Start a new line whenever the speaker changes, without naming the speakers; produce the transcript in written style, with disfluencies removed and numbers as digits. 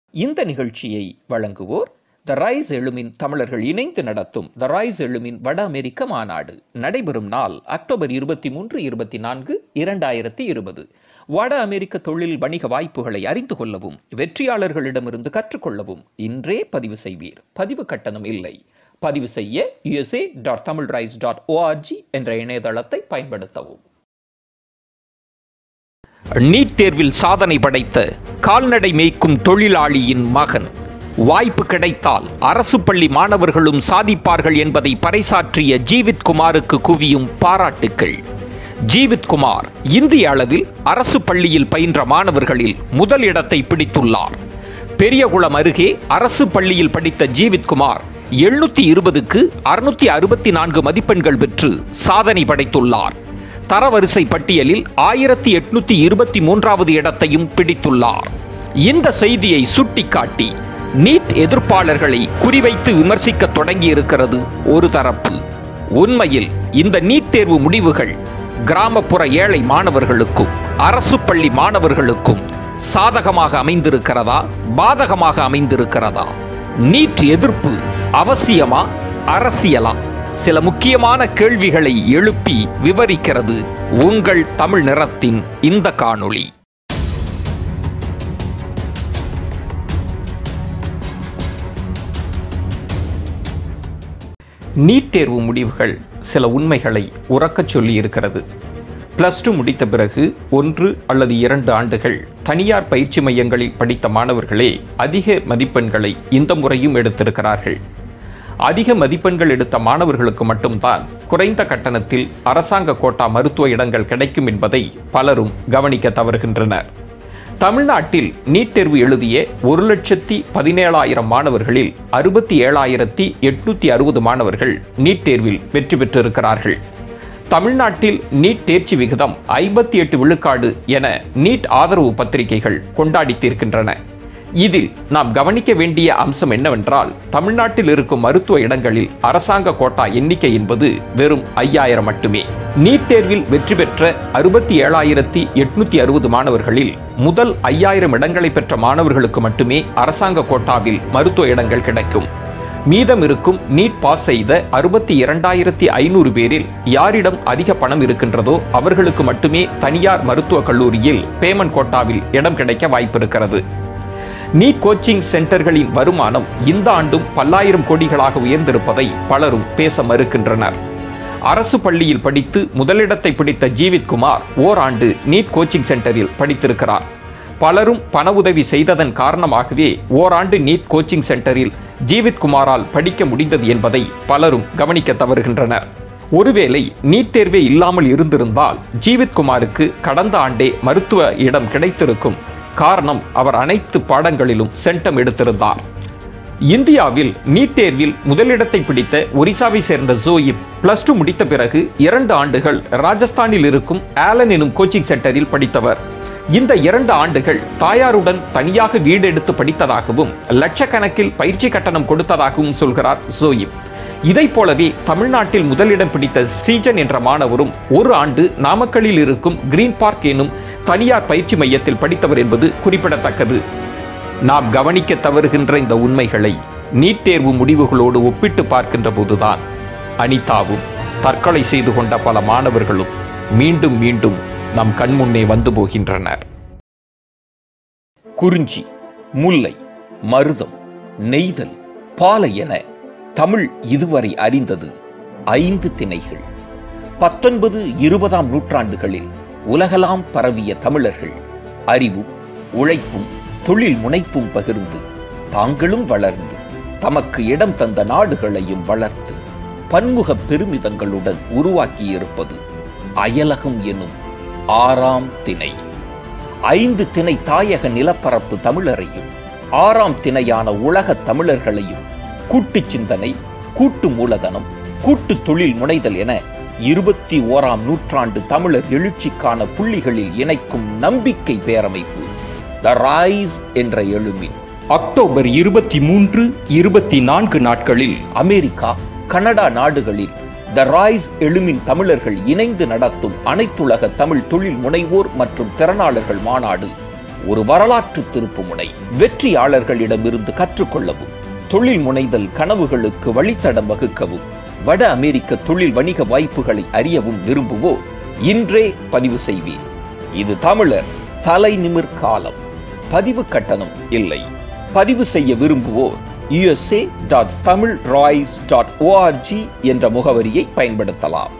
இந்த நிகழ்ச்சியை வழங்குவோர் த ரைஸ் எழுமின் தமிழர்கள் இணைந்து நடத்தும் த ரைஸ் எழுமின் வட அமெரிக்க மாநாடு. நடைபெறும் நாள் அக்டோபர் 23, 24, 2020. வட அமெரிக்க தொழில் வணிக வாய்ப்புகளை அறிந்து கொள்ளவும் வெற்றியாளர்களிடமிருந்து கற்றுக்கொள்ளவும் இன்றே பதிவு செய்வீர். பதிவு கட்டணம் இல்லை. பதிவு செய்ய usa.tamilrise.org என்ற இணையதளத்தை பயன்படுத்தவும். நீட் தேர்வில் சாதனை படைத்த கால்நடை மேய்க்கும் தொழிலாளியின் மகன். வாய்ப்பு கிடைத்தால் அரசு பள்ளி மாணவர்களும் சாதிப்பார்கள் என்பதை பறைசாற்றிய ஜீவித் குமாருக்கு குவியும் பாராட்டுக்கள். ஜீவித் குமார் இந்திய அளவில் அரசு பள்ளியில் பயின்ற மாணவர்களில் முதல் இடத்தை பிடித்துள்ளார். பெரியகுளம் அருகே அரசு பள்ளியில் படித்த ஜீவித் குமார் 720க்கு 664 மதிப்பெண்கள் பெற்று சாதனை படைத்துள்ளார். தரவரிசை பட்டியலில் 1823வது இடத்தையும் பிடித்துள்ளார். இந்த செய்தியை சுட்டிக்காட்டி நீட் எதிர்ப்பாளர்களை குறிவைத்து விமர்சிக்க தொடங்கியிருக்கிறது ஒரு தரப்பு. உண்மையில் இந்த நீட் தேர்வு முடிவுகள் கிராமப்புற ஏழை மாணவர்களுக்கும் அரசு பள்ளி மாணவர்களுக்கும் சாதகமாக அமைந்திருக்கிறதா, பாதகமாக அமைந்திருக்கிறதா? நீட் எதிர்ப்பு அவசியமா, அரசியலா? சில முக்கியமான கேள்விகளை எழுப்பி விவரிக்கிறது உங்கள் தமிழ் நிறத்தின் இந்த காணொளி. நீட் தேர்வு முடிவுகள் சில உண்மைகளை உறக்கச் சொல்லி இருக்கிறது. +2 முடித்த பிறகு 1 அல்லது 2 ஆண்டுகள் தனியார் பயிற்சி மையங்களில் படித்த மாணவர்களே அதிக மதிப்பெண்களை இந்த முறையும் எடுத்திருக்கிறார்கள். அதிக மதிப்பெண்கள் எடுத்த மாணவர்களுக்கு மட்டும்தான் குறைந்த கட்டணத்தில் அரசாங்க கோட்டா மருத்துவ இடங்கள் கிடைக்கும் என்பதை பலரும் கவனிக்க தவறுகின்றனர். தமிழ்நாட்டில் நீட் தேர்வு எழுதிய 1,17,000 மாணவர்களில் 67,860 மாணவர்கள் நீட் தேர்வில் வெற்றி பெற்றிருக்கிறார்கள். தமிழ்நாட்டில் நீட் தேர்ச்சி விகிதம் 58 விழுக்காடு என நீட் ஆதரவு பத்திரிகைகள் கொண்டாடி தீர்க்கின்றன. இதில் நாம் கவனிக்க வேண்டிய அம்சம் என்னவென்றால், தமிழ்நாட்டில் இருக்கும் மருத்துவ இடங்களில் அரசாங்க கோட்டா எண்ணிக்கை என்பது வெறும் 5000 மட்டுமே. நீட் தேர்வில் வெற்றி பெற்ற 67,860 மாணவர்களில் முதல் 5000 இடங்களை பெற்ற மாணவர்களுக்கு மட்டுமே அரசாங்க கோட்டாவில் மருத்துவ இடங்கள் கிடைக்கும். மீதம் இருக்கும் நீட் பாஸ் செய்த 62,500 பேரில் யாரிடம் அதிக பணம் இருக்கின்றதோ அவர்களுக்கு மட்டுமே தனியார் மருத்துவக் கல்லூரியில் பேமெண்ட் கோட்டாவில் இடம் கிடைக்க வாய்ப்பு இருக்கிறது. நீட் கோச்சிங் சென்டர்களின் வருமானம் இந்த ஆண்டும் பல்லாயிரம் கோடிகளாக உயர்ந்திருப்பதை பலரும் பேச மறுக்கின்றனர். அரசு பள்ளியில் படித்து முதலிடத்தை பிடித்த ஜீவித் குமார் ஓராண்டு நீட் கோச்சிங் சென்டரில் படித்திருக்கிறார். பலரும் பண உதவி செய்ததன் காரணமாகவே ஓராண்டு நீட் கோச்சிங் சென்டரில் ஜீவித் குமாரால் படிக்க முடிந்தது என்பதை பலரும் கவனிக்க தவறுகின்றனர். ஒருவேளை நீட் தேர்வே இல்லாமல் இருந்திருந்தால் ஜீவித் குமாருக்கு கடந்த ஆண்டே மருத்துவ இடம் கிடைத்திருக்கும். காரணம், அவர் அனைத்து பாடங்களிலும் சென்டம் எடுத்திருந்தார். இந்தியாவில் நீட் தேர்வில் முதலிடத்தை பிடித்த ஒரிசாவை சேர்ந்த ஜோயிப் +2 முடித்த பிறகு 2 ஆண்டுகள் ராஜஸ்தானில் இருக்கும் ஆலன் எனும் கோச்சிங் சென்டரில் படித்தவர். இந்த 2 ஆண்டுகள் தாயாருடன் தனியாக வீடு எடுத்து படித்ததாகவும் லட்சக்கணக்கில் பயிற்சி கட்டணம் கொடுத்ததாகவும் சொல்கிறார் ஜோயிப். இதை போலவே தமிழ்நாட்டில் முதலிடம் பிடித்த ஸ்ரீஜன் என்ற மாணவரும் 1 ஆண்டு நாமக்கல்லில் இருக்கும் கிரீன் பார்க் எனும் தனியார் பயிற்சி மையத்தில் படித்தவர் என்பது குறிப்பிடத்தக்கது. நாம் கவனிக்க தவறுகின்ற இந்த உண்மைகளை நீட் தேர்வு முடிவுகளோடு ஒப்பிட்டு பார்க்கின்ற போதுதான் அனிதாவும் தற்கொலை செய்து கொண்ட பல மாணவர்களும் மீண்டும் மீண்டும் நம் கண்முன்னே வந்து போகின்றனர். குறிஞ்சி, முல்லை, மருதம், நெய்தல், பாலை என தமிழ் இதுவரை அறிந்தது 5 திணைகள். 19, 20ஆம் நூற்றாண்டுகளில் உலகெல்லாம் பரவிய தமிழர்கள் அறிவும் உழைப்பும் தொழில் முனைப்பும் பகிர்ந்து தாங்களும் வளர்ந்து தமக்கு இடம் தந்த நாடுகளையும் வளர்த்து பன்முக பெருமிதங்களுடன் உருவாக்கியிருப்பது அயலகம் எனும் 6ஆம் திணை. 5 திணை தாயக நிலப்பரப்பு தமிழரையும் 6ஆம் திணையான உலக தமிழர்களையும் கூட்டு சிந்தனை, கூட்டு மூலதனம், கூட்டு தொழில் முனைதல் என 21ஆம் நூற்றாண்டு தமிழர் எழுச்சிக்கான புள்ளிகளில் இணைக்கும் நம்பிக்கை பேரமைப்பு த ரைஸ் என்ற எழுமின் அக்டோபர் 23, 24 நாட்களில் அமெரிக்கா, கனடா நாடுகளில் த ரைஸ் எழுமின் தமிழர்கள் இணைந்து நடத்தும் அனைத்துலக தமிழ் தொழில் முனைவோர் மற்றும் திறனாளர்கள் மாநாடு ஒரு வரலாற்று திருப்புமுனை. வெற்றியாளர்களிடமிருந்து கற்றுக்கொள்ளவும், தொழில் முனைதல் கனவுகளுக்கு வழித்தடம் வகுக்கவும், வட அமெரிக்க தொழில் வணிக வாய்ப்புகளை அறியவும் விரும்புவோர் இன்றே பதிவு செய்வீர். இது தமிழர் தலைநிமிர் காலம். பதிவு கட்டணம் இல்லை. பதிவு செய்ய விரும்புவோர் usa.tamilroys.org என்ற முகவரியை பயன்படுத்தலாம்.